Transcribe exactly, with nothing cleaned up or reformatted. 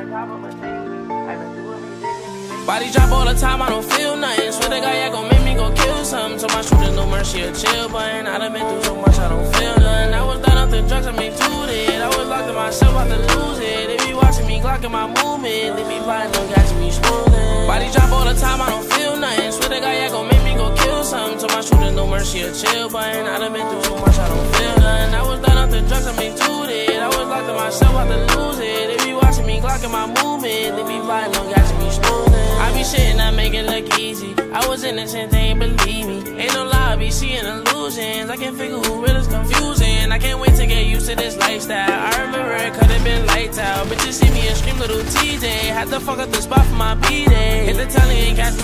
Body drop all the time, I don't feel nothing. Swear the guy, yeah, gon' make me go kill something. So my shooter, no mercy, a chill button. I done been through so much, I don't feel nothing. I was done up the drugs, I made two it. I was locked in myself, about to lose it. They be watching me, glocking my movement. They be plotting, don't catch me smoothing. Body drop all the time, I don't feel nothing. Swear the guy, yeah, gon' make me go kill something. So my shooter, no mercy, a chill button. I done been through so much, I don't feel nothing. I was done up the drugs, I made two it. I was locked in myself, about to lose it. They be watching me, glocking my movement. They be plotting, don't catch me smoothing. I be shitting, I make it look easy. I was innocent, they ain't believe me. Ain't no lie, I be seeing illusions. I can't figure who real is confusing. I can't wait to get used to this lifestyle. I remember it could've been lights out. Bitches see me and scream little T J. Had to fuck up the spot for my B-Day. Hit the telly and catch